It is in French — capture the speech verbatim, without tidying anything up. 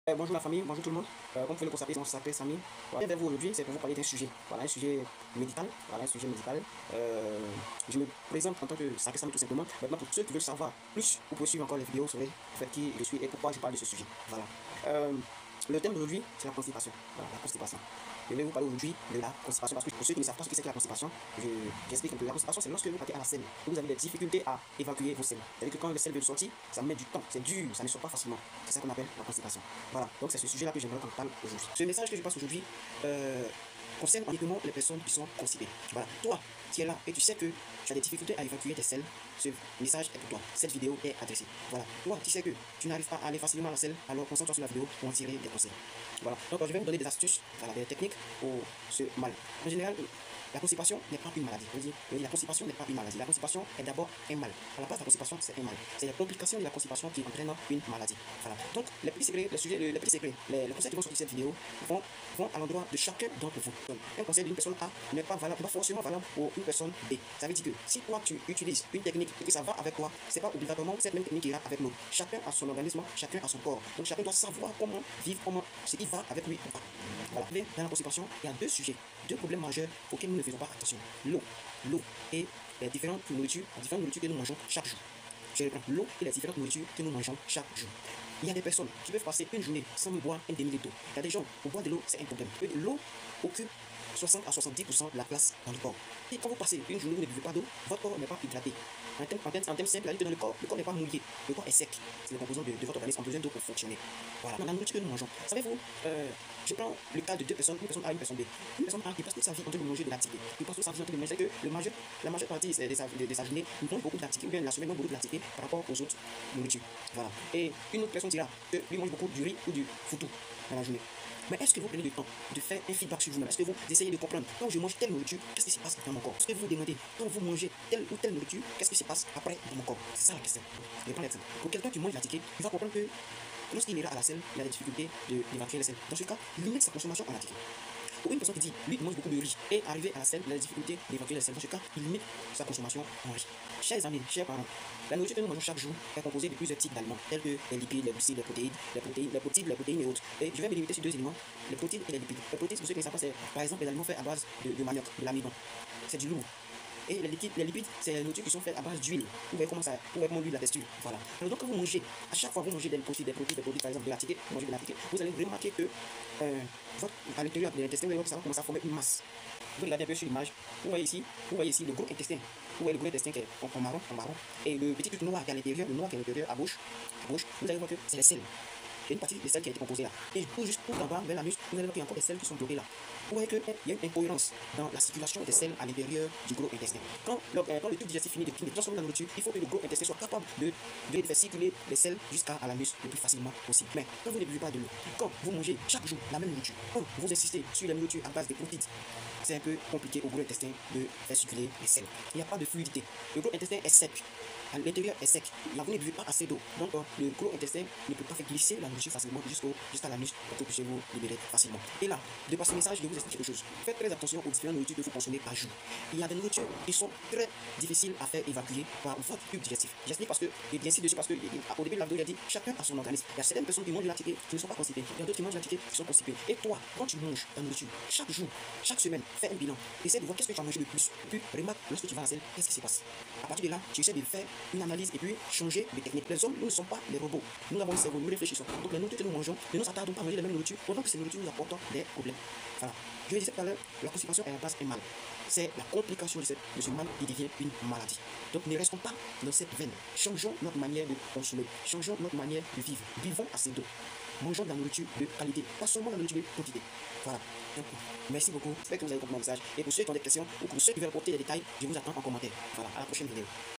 Euh, bonjour la famille, bonjour tout le monde. Euh, comme vous le constatez, on s'appelle Samy. Voilà, vers vous aujourd'hui, c'est pour vous parler d'un sujet. Voilà, un sujet médical. Voilà, un sujet médical. Euh, je me présente en tant que Samy Samy tout simplement. Maintenant, pour ceux qui veulent savoir plus, vous pouvez suivre encore les vidéos sur les fait qui je suis et pourquoi je parle de ce sujet. Voilà. Euh, le thème d'aujourd'hui, c'est la constipation. Voilà, la constipation. Je vais vous parler aujourd'hui de la constipation parce que pour ceux qui ne savent pas ce que c'est que la constipation, j'explique un peu. La constipation, c'est lorsque vous partez à la selle, vous avez des difficultés à évacuer vos selles. C'est-à-dire que quand les selles veulent sortir, ça met du temps, c'est dur, ça ne sort pas facilement. C'est ça qu'on appelle la constipation. Voilà, donc c'est ce sujet-là que j'aimerais qu'on parle aujourd'hui. Ce message que je passe aujourd'hui euh, concerne uniquement les personnes qui sont constipées. Voilà, toi qui es là et tu sais que tu as des difficultés à évacuer tes selles, ce message est pour toi. Cette vidéo est adressée. Voilà, toi qui sais que tu n'arrives pas à aller facilement à la selle, alors concentre-toi sur la vidéo pour en tirer des conseils. Voilà, donc je vais vous donner des astuces, voilà, des techniques pour ce mal. En général, la constipation n'est pas une maladie. Je dis, je dis, la constipation n'est pas une maladie. La constipation est d'abord un mal. À la base, la constipation, c'est un mal. C'est la complication de la constipation qui entraîne une maladie. Voilà. Donc, les petits secrets, les, sujets, les, les petits secrets, les, les conseils qui vont sortir de cette vidéo vont, vont à l'endroit de chacun d'entre vous. Donc, un conseil d'une personne A n'est pas valable, pas forcément valable pour une personne B. Ça veut dire que si toi, tu utilises une technique et que ça va avec toi, c'est pas obligatoirement cette même technique qui ira avec l'autre. Chacun a son organisme, chacun a son corps. Donc, chacun doit savoir comment vivre, comment ce qui va avec lui ou pas. Voilà. Dans la constipation, il y a deux sujets, deux problèmes majeurs auxquels nous ne faisons pas attention. L'eau, l'eau et les différentes nourritures, les différentes nourritures que nous mangeons chaque jour. Je reprends, l'eau et les différentes nourritures que nous mangeons chaque jour. Il y a des personnes qui peuvent passer une journée sans boire un demi-litre d'eau. Il y a des gens, pour boire de l'eau, c'est un problème. L'eau occupe soixante à soixante-dix pour cent de la place dans le corps. Et quand vous passez une journée où vous ne buvez pas d'eau, votre corps n'est pas hydraté. En termes, en termes, en termes simples, la lutte dans le corps, le corps n'est pas mouillé, le corps est sec. C'est les composants de, de votre organisme ont besoin d'eau pour fonctionner. Voilà. Dans la nourriture que nous mangeons, savez-vous, euh, je prends le cas de deux personnes, une personne A et une personne B. Une personne A qui passe toute sa vie en train de manger de l'activité. Il passe toute sa vie en train de manger que le majeur, la majeure partie des, des, des journées nous donne beaucoup d'activité, ou bien la semaine donne beaucoup d'activité par rapport aux autres nourritures. Voilà. Et une autre personne dira que lui mange beaucoup du riz ou du foutou dans la journée. Mais est-ce que vous prenez le temps de faire un feedback sur vous-même? Est-ce que vous essayez de comprendre quand je mange telle nourriture, qu'est-ce qui se passe dans mon corps? Est-ce que vous vous demandez quand vous mangez telle ou telle nourriture, qu'est-ce qui se passe après dans mon corps? C'est ça la question. Je prends l'exemple. Pour quelqu'un qui mange la ticket, il va comprendre que lorsqu'il ira à la selle, il a des difficultés d'évacuer les selles. Dans ce cas, il limite sa consommation en la ticket. Pour une personne qui dit, lui, il mange beaucoup de riz et arrivé à la selle, il a des difficultés d'évacuer les selles. Dans ce cas, il limite sa consommation en riz. Chers amis, chers parents, la nourriture que nous mangeons chaque jour est composée de plusieurs types d'aliments, tels que les lipides, les glucides, les protéines, les protéines, les protéines, les protéines et autres. Et je vais me limiter sur deux éléments, les protéines et les lipides. Les protéines, pour ceux qui ne savent pas, c'est par exemple les aliments faits à base de, de manioc, de l'amidon. C'est du lourd. Et les lipides, les lipides, c'est les nourritures qui sont faites à base d'huile. Vous voyez comment ça, vous voyez comment l'huile la texture. Voilà. Alors donc quand vous mangez, à chaque fois que vous mangez des protéines, des protéines, des protéines, par exemple de la ticket, vous mangez de la ticket, vous allez remarquer que euh, votre, à l'intérieur de l'intestin, vous allez commencer à former une masse. Vous regardez un peu sur l'image, vous voyez ici, vous voyez ici le gros intestin. Vous voyez le gros intestin qui est en, en marron, en marron. Et le petit truc noir qui est à l'intérieur, le noir qui est à l'intérieur, à gauche, à gauche, vous allez voir que c'est les selles. Il y a une partie des selles qui a été composée là. Et pour juste pour en bas, vers la muscle, vous allez voir qu'il y a encore des selles qui sont bloquées là. Vous voyez qu'il y a une incohérence dans la circulation des selles à l'intérieur du gros intestin. Quand le, quand le tube digestif finit de, de transformer la nourriture, il faut que le gros intestin soit capable de, de faire circuler les selles jusqu'à la muscle le plus facilement possible. Mais quand vous ne buvez pas de l'eau, quand vous mangez chaque jour la même nourriture, quand vous insistez sur la nourriture à base de protéines, c'est un peu compliqué au gros intestin de faire circuler les selles. Il n'y a pas de fluidité. Le gros intestin est sec. À l'intérieur est sec. Là, vous ne buvez pas assez d'eau. Donc, euh, le gros intestin ne peut pas faire glisser la nourriture facilement jusqu'au, jusqu'à la muscle pour que vous puissiez vous libérer facilement. Et là, de par ce message, je vous explique quelque chose. Faites très attention aux différentes nourritures que vous consommez par jour. Il y a des nourritures qui sont très difficiles à faire évacuer par votre tube digestif. J'explique parce que, et bien sûr dessus parce que au début de la vidéo, il a dit chacun a son organisme. Il y a certaines personnes qui mangent de la ticket qui ne sont pas constipées. Il y a d'autres qui mangent de la ticket qui sont constipées. Et toi, quand tu manges ta nourriture, chaque jour, chaque semaine, fais un bilan. Essaie de voir qu'est-ce que tu as mangé de plus. Et puis, remarque, lorsque tu vas à la selle, qu'est-ce qui se passe. À partir de là, tu essaies de faire une analyse et puis changer de technique. Les hommes, nous ne sommes pas les robots. Nous avons un cerveau, nous réfléchissons. Donc, les nourritures que nous mangeons, ne nous attardons pas à manger les mêmes nourritures, pendant que ces nourritures nous apportent des problèmes. Voilà. Je le disais tout à l'heure, la constipation est à la base un mal. C'est la complication de, cette, de ce mal qui devient une maladie. Donc, ne restons pas dans cette veine. Changeons notre manière de consommer. Changeons notre manière de vivre. Vivons assez d'eau. Mangeons de la nourriture de qualité, pas seulement de la nourriture de quantité. Voilà. Donc, merci beaucoup. J'espère que vous avez compris mon message. Et pour ceux qui ont des questions ou pour ceux qui veulent apporter des détails, je vous attends en commentaire. Voilà. À la prochaine vidéo.